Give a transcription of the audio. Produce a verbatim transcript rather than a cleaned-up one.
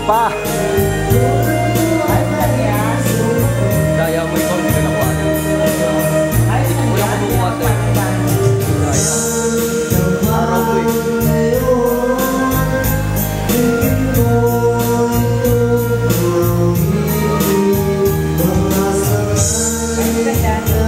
pa. Daya mo ikaw, hindi ka nakuha niya. Ito mo lang kumuha sa'yo. Daya. Araw mo eh. Thank you.